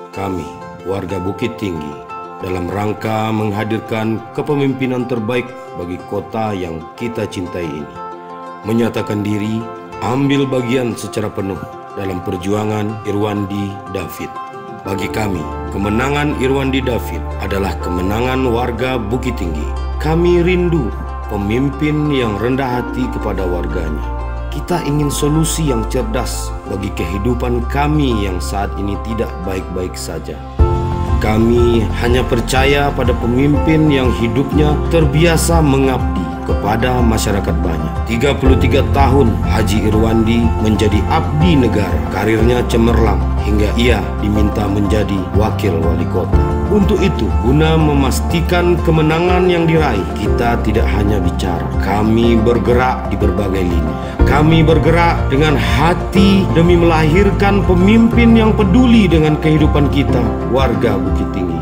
Kami, warga Bukit Tinggi, dalam rangka menghadirkan kepemimpinan terbaik bagi kota yang kita cintai ini, menyatakan diri ambil bagian secara penuh dalam perjuangan Irwandi David. Bagi kami, kemenangan Irwandi David adalah kemenangan warga Bukit Tinggi. Kami rindu pemimpin yang rendah hati kepada warganya. Kita ingin solusi yang cerdas bagi kehidupan kami yang saat ini tidak baik-baik saja. Kami hanya percaya pada pemimpin yang hidupnya terbiasa mengabdi kepada masyarakat banyak. 33 tahun Haji Irwandi menjadi abdi negara. Karirnya cemerlang hingga ia diminta menjadi wakil wali kota. Untuk itu, guna memastikan kemenangan yang diraih, kita tidak hanya bicara. Kami bergerak di berbagai lini. Kami bergerak dengan hati demi melahirkan pemimpin yang peduli dengan kehidupan kita, warga Bukit Tinggi.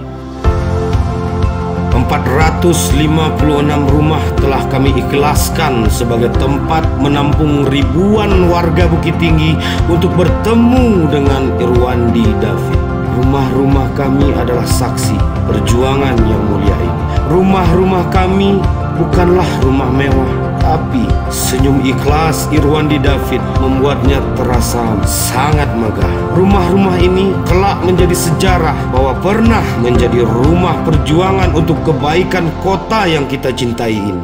456 rumah telah kami ikhlaskan sebagai tempat menampung ribuan warga Bukit Tinggi untuk bertemu dengan Irwandi David. Rumah-rumah kami adalah saksi perjuangan yang mulia ini. Rumah-rumah kami bukanlah rumah mewah, tapi senyum ikhlas Irwandi David membuatnya terasa sangat megah. Rumah-rumah ini kelak menjadi sejarah bahwa pernah menjadi rumah perjuangan untuk kebaikan kota yang kita cintai ini.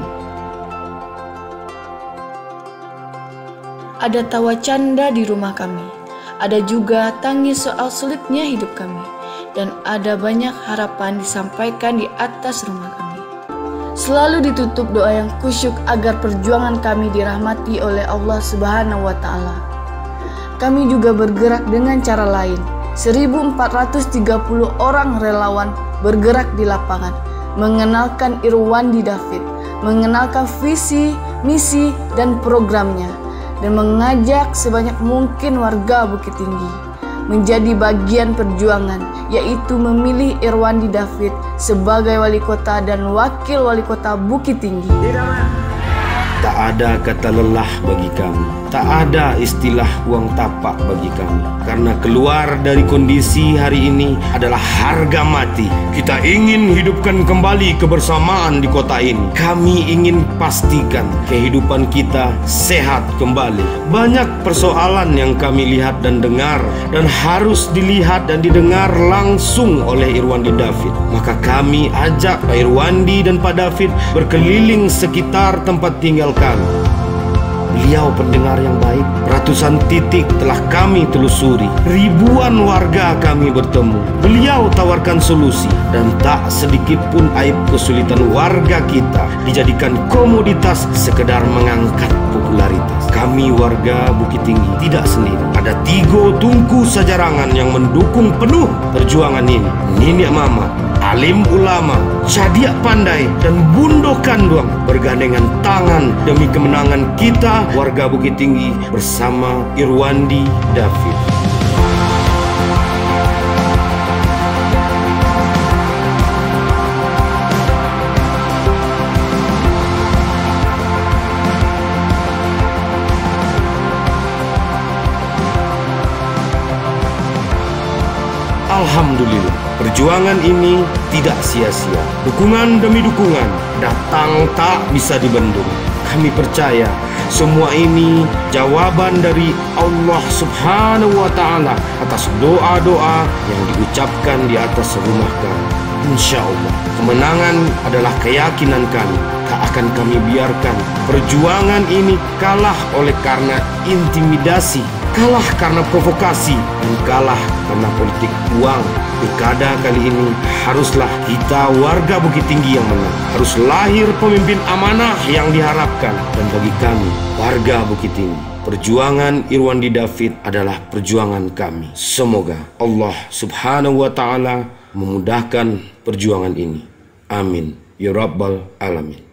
Ada tawa canda di rumah kami. Ada juga tangis soal sulitnya hidup kami. Dan ada banyak harapan disampaikan di atas rumah kami. Selalu ditutup doa yang khusyuk agar perjuangan kami dirahmati oleh Allah Subhanahu wa Ta'ala. Kami juga bergerak dengan cara lain. 1.430 orang relawan bergerak di lapangan, mengenalkan Irwandi David, mengenalkan visi, misi, dan programnya, dan mengajak sebanyak mungkin warga Bukit Tinggi menjadi bagian perjuangan, yaitu memilih Irwandi David sebagai wali kota dan wakil wali kota Bukit Tinggi. Tak ada kata lelah bagi kami. Tak ada istilah uang tapak bagi kami. Karena keluar dari kondisi hari ini adalah harga mati. Kita ingin hidupkan kembali kebersamaan di kota ini. Kami ingin pastikan kehidupan kita sehat kembali. Banyak persoalan yang kami lihat dan dengar, dan harus dilihat dan didengar langsung oleh Irwandi David. Maka kami ajak Pak Irwandi dan Pak David berkeliling sekitar tempat tinggal kami. Beliau pendengar yang baik. Ratusan titik telah kami telusuri. Ribuan warga kami bertemu. Beliau tawarkan solusi, dan tak sedikit pun aib kesulitan warga kita dijadikan komoditas sekedar mengangkat popularitas. Kami warga Bukit Tinggi tidak sendiri. Ada 3 tungku sajarangan yang mendukung penuh perjuangan ini. Nenek Mama, alim ulama, Cadiak Pandai, dan Bundo Kanduang bergandengan tangan demi kemenangan kita warga Bukit Tinggi bersama Irwandi David. Alhamdulillah, perjuangan ini tidak sia-sia. Dukungan demi dukungan datang tak bisa dibendung. Kami percaya semua ini jawaban dari Allah Subhanahu wa Ta'ala atas doa-doa yang diucapkan di atas rumah kami. Insya Allah, kemenangan adalah keyakinan kami. Tak akan kami biarkan perjuangan ini kalah oleh karena intimidasi, kalah karena provokasi, dan kalah karena politik uang. Pilkada kali ini haruslah kita warga Bukit Tinggi yang menang. Harus lahir pemimpin amanah yang diharapkan. Dan bagi kami warga Bukit Tinggi, perjuangan Irwandi David adalah perjuangan kami. Semoga Allah Subhanahu wa Ta'ala memudahkan perjuangan ini. Amin ya Rabbal Alamin.